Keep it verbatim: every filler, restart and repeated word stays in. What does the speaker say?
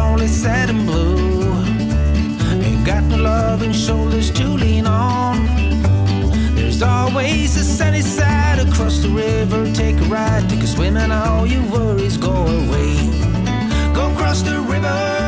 only sad and blue. Ain't got no loving shoulders to lean on. There's always a sunny side across the river. Take a ride, take a swim, and all your worries go away. Go across the river.